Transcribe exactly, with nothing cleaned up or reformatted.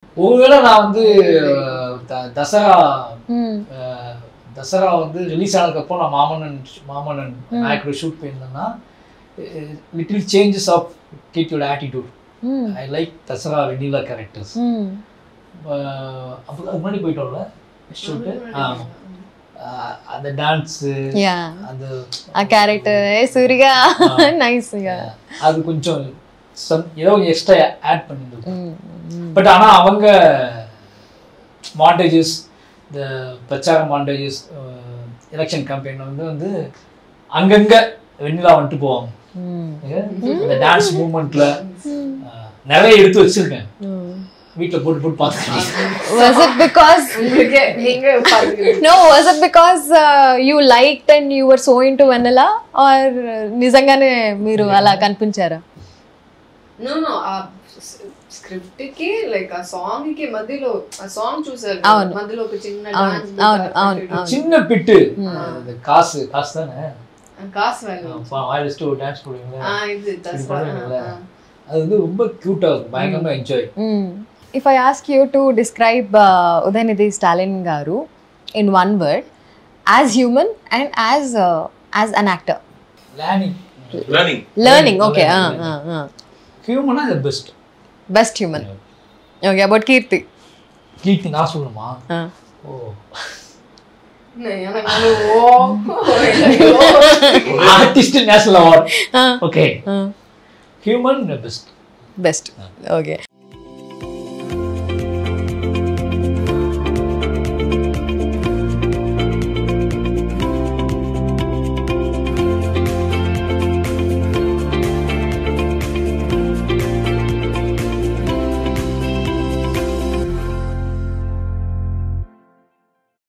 ஒருவேளை நான் வந்து தசரா தசரா வந்து ரிலீஸ் ஆனதுக்கப்புறம் நான் மாமன்னன் மாமன்னன் நாயக்குடு ஷூட் பண்ணியிருந்தேன்னா little changes of keep attitude. I like Dasara Vennila characters. அப்போ அதுக்கு முன்னாடி போயிட்டோம்ல ஷூட்டு. அந்த டான்ஸு அந்த கேரக்டர் சூர்யா நைஸ். அது கொஞ்சம் ஏதோ கொஞ்சம் எக்ஸ்ட்ரா ஆட் பண்ணியிருந்தோம். பட் ஆனால் அவங்க மாண்டேஜஸ் இந்த பிரச்சார மாண்டேஜஸ் எலெக்ஷன் கேம்பெயின் வந்து வந்து அங்கங்கே வெண்ணிலா வந்துட்டு போவாங்க. இந்த டான்ஸ் மூவ்மெண்ட்ல நிறைய எடுத்து வச்சிருக்கேன் வீட்டில் போட்டு போட்டு பார்த்துருக்கேன். Was it because no was it because uh, you liked and you were so into Vanilla or నిజంగానే మీరు అలా కనిపించారా? No no స్క్రిప్ట్ కి లైక్ ఆ సాంగ్ కి మధ్యలో ఆ సాంగ్ చూసారు మధ్యలో ఒక చిన్న డాన్స్ అవును చిన్న పిట్ కాసు కాసు தானே காசு வேணும் வாய்ஸ் டு டான்ஸ் போடுவீங்க. ஆ இது தஸ்வா அது வந்து ரொம்ப கியூட்டா இருக்கும். பயங்கரமா enjoy. If I ask you to describe uh, Udhayanidhi Stalin garu in one word as human and as uh, as an actor. Learning. Learning. Learning. Okay. Ah ah ah. Human is the best. Best human. Yeah. Okay. About Kirti. Kirti na soluma. Ah. Oh. No, எனக்கு ஓ. Artist national award. Ah. Okay. Ah. Human the best. Best. Okay.